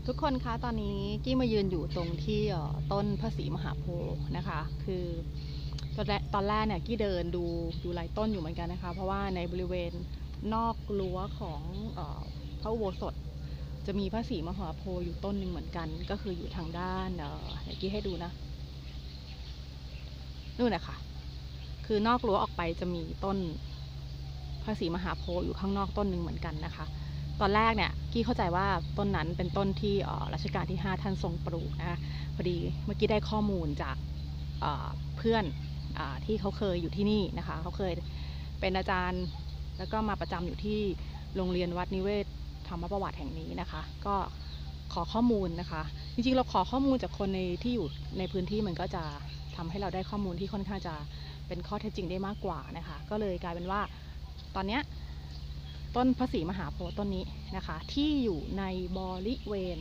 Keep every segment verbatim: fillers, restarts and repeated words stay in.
ทุกคนคะตอนนี้กี้มายืนอยู่ตรงที่ต้นพระศรีมหาโพธิ์นะคะคือตอนแรกตอนแรกเนี่ยกี้เดินดูดูหลายต้นอยู่เหมือนกันนะคะเพราะว่าในบริเวณนอกรั้วของพระอุโบสถจะมีพระศรีมหาโพธิ์อยู่ต้นหนึ่งเหมือนกันก็คืออยู่ทางด้านเดี๋ยวกี้ให้ดูนะนู่นนะคะคือนอกรั้วออกไปจะมีต้นพระศรีมหาโพธิ์อยู่ข้างนอกต้นหนึ่งเหมือนกันนะคะตอนแรกเนี่ยกี้เข้าใจว่าต้นนั้นเป็นต้นที่รัชกาลที่ห้าท่านทรงปลูกนะคะพอดีเมื่อกี้ได้ข้อมูลจากเพื่อนที่เขาเคยอยู่ที่นี่นะคะเขาเคยเป็นอาจารย์แล้วก็มาประจำอยู่ที่โรงเรียนวัดนิเวศธรรมประวัติแห่งนี้นะคะก็ขอข้อมูลนะคะจริงๆเราขอข้อมูลจากคนในที่อยู่ในพื้นที่มันก็จะทำให้เราได้ข้อมูลที่ค่อนข้างจะเป็นข้อเท็จจริงได้มากกว่านะคะก็เลยกลายเป็นว่าตอนนี้ต้นพระศรีมหาโพธิ์ต้นนี้นะคะที่อยู่ในบริเวณ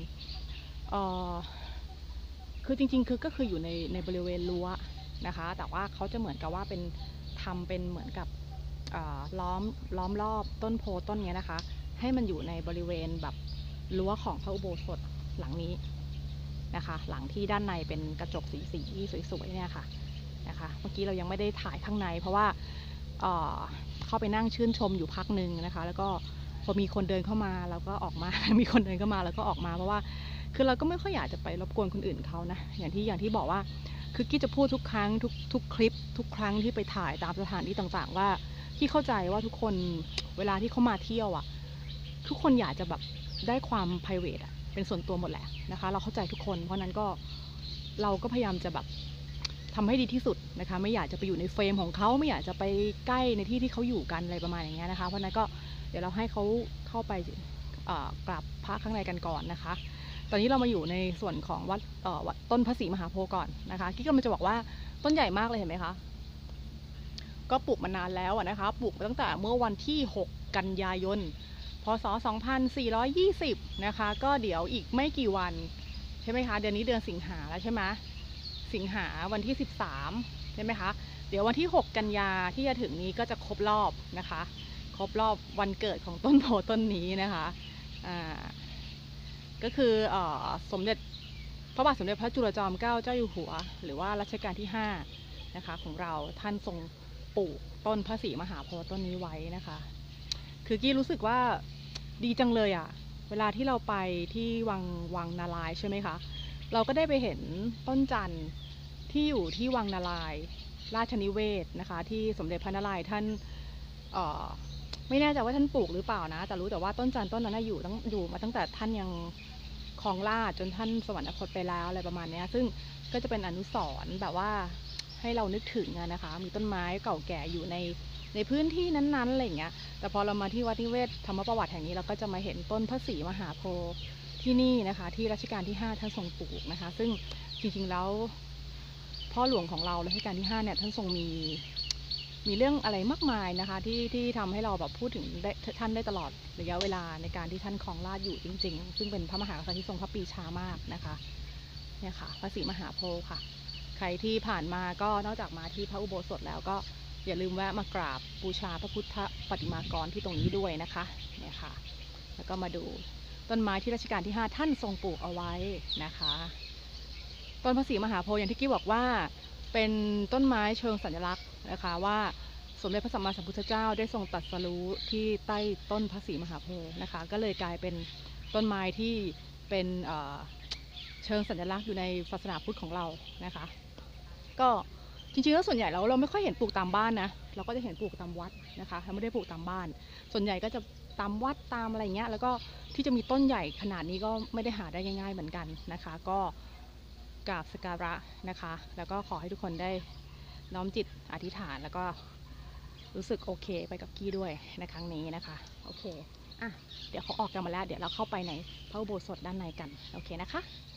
คือจริงๆคือก็คืออยู่ในในบริเวณรั้วนะคะแต่ว่าเขาจะเหมือนกับว่าเป็นทำเป็นเหมือนกับล้อมล้อมรอบต้นโพต้นนี้นะคะให้มันอยู่ในบริเวณแบบรั้วของพระอุโบสถหลังนี้นะคะหลังที่ด้านในเป็นกระจกสีสีสวยๆเนี่ยค่ะนะคะเมื่อกี้เรายังไม่ได้ถ่ายข้างในเพราะว่าเข้าไปนั่งชื่นชมอยู่พักหนึ่งนะคะแล้วก็พอมีคนเดินเข้ามาเราก็ออกมามีคนเดินเข้ามาแล้วก็ออกมาเพราะว่าคือเราก็ไม่ค่อยอยากจะไปรบกวนคนอื่นเขานะอย่างที่อย่างที่บอกว่าคือกี้จะพูดทุกครั้งทุกทุกคลิปทุกครั้งที่ไปถ่ายตามสถานที่ต่างๆว่าที่เข้าใจว่าทุกคนเวลาที่เขามาเที่ยวอ่ะทุกคนอยากจะแบบได้ความ private อ่ะเป็นส่วนตัวหมดแหละนะคะเราเข้าใจทุกคนเพราะนั้นก็เราก็พยายามจะแบบทำให้ดีที่สุดนะคะไม่อยากจะไปอยู่ในเฟรมของเขาไม่อยากจะไปใกล้ในที่ที่เขาอยู่กันอะไรประมาณอย่างเงี้ยนะคะเพราะนั้นก็เดี๋ยวเราให้เขาเข้าไปกราบพระข้างในกันก่อนนะคะตอนนี้เรามาอยู่ในส่วนของวัดต้นพระศรีมหาโพธิ์ก่อนนะคะกี้ก็มันจะบอกว่าต้นใหญ่มากเลยเห็นไหมคะก็ปลูกมานานแล้วนะคะปลูกมาตั้งแต่เมื่อวันที่หกกันยายนพศสองพันสี่ร้อยยี่สิบนะคะก็เดี๋ยวอีกไม่กี่วันใช่ไหมคะเดือนนี้เดือนสิงหาแล้วใช่ไหมสิงหาวันที่สิบสามใช่ไหมคะเดี๋ยววันที่หกกันยาที่จะถึงนี้ก็จะครบรอบนะคะครบรอบวันเกิดของต้นโพต้นนี้นะคะอ่าก็คืออสมเด็จพระบาทสมเด็จพระจุลจอมเกล้าเจ้าอยู่หัวหรือว่ารัชกาลที่ห้านะคะของเราท่านทรงปลูกต้นพระศรีมหาโพธิ์ต้นนี้ไว้นะคะคือกี้รู้สึกว่าดีจังเลยอ่ะเวลาที่เราไปที่วังวังนารายณ์ใช่ไหมคะเราก็ได้ไปเห็นต้นจันทร์ที่อยู่ที่วังนารายณ์ราชนิเวศนะคะที่สมเด็จพระนารายณ์ท่านไม่แน่ใจว่าท่านปลูกหรือเปล่านะแต่รู้แต่ว่าต้นจันทร์ต้นนั้นอยู่ตั้งอยู่มาตั้งแต่ท่านยังครองราชจนท่านสวรรคตไปแล้วอะไรประมาณนี้ซึ่งก็จะเป็นอนุสรณ์แบบว่าให้เรานึกถึงนะคะมีต้นไม้เก่าแก่อยู่ในในพื้นที่นั้นๆอะไรอย่างเงี้ยแต่พอเรามาที่วัดนิเวศธรรมประวัติแห่งนี้เราก็จะมาเห็นต้นพระศรีมหาโพธิ์ที่นี่นะคะที่รัชกาลที่ห้าท่านทรงปลูกนะคะซึ่งจริงๆแล้วพ่อหลวงของเรารัชกาลที่ห้าเนี่ยท่านทรงมีมีเรื่องอะไรมากมายนะคะที่ที่ทำให้เราแบบพูดถึงท่านได้ตลอดระยะเวลาในการที่ท่านครองราชอยู่จริงๆซึ่งเป็นพระมหากษัตริย์ที่ทรงพระปรีชามากนะคะเนี่ยค่ะพระศรีมหาโพธิ์ค่ะใครที่ผ่านมาก็นอกจากมาที่พระอุโบสถแล้วก็อย่าลืมแวะมากราบบูชาพระพุทธปฏิมากรที่ตรงนี้ด้วยนะคะเนี่ยค่ะแล้วก็มาดูต้นไม้ที่รัชกาลที่ห้าท่านทรงปลูกเอาไว้นะคะต้นพระศรีมหาโพธิ์อย่างที่กี้บอกว่าเป็นต้นไม้เชิงสัญลักษณ์นะคะว่าสมเด็จพระสัมมาสัมพุทธเจ้าได้ทรงตรัสรู้ที่ใต้ต้นพระศรีมหาโพธิ์นะคะก็เลยกลายเป็นต้นไม้ที่เป็นเชิงสัญลักษณ์อยู่ในศาสนาพุทธของเรานะคะก็จริงๆแล้วส่วนใหญ่เราเราไม่ค่อยเห็นปลูกตามบ้านนะเราก็จะเห็นปลูกตามวัดนะคะเราไม่ได้ปลูกตามบ้านส่วนใหญ่ก็จะตามวัดตามอะไรเงี้ยแล้วก็ที่จะมีต้นใหญ่ขนาดนี้ก็ไม่ได้หาได้ง่ายๆเหมือนกันนะคะก็กราบสักการะนะคะแล้วก็ขอให้ทุกคนได้น้อมจิตอธิษฐานแล้วก็รู้สึกโอเคไปกับกี้ด้วยในครั้งนี้นะคะโอเคอ่ะเดี๋ยวเขาออกกันมาแล้วเดี๋ยวเราเข้าไปในพระอุโบสถด้านในกันโอเคนะคะ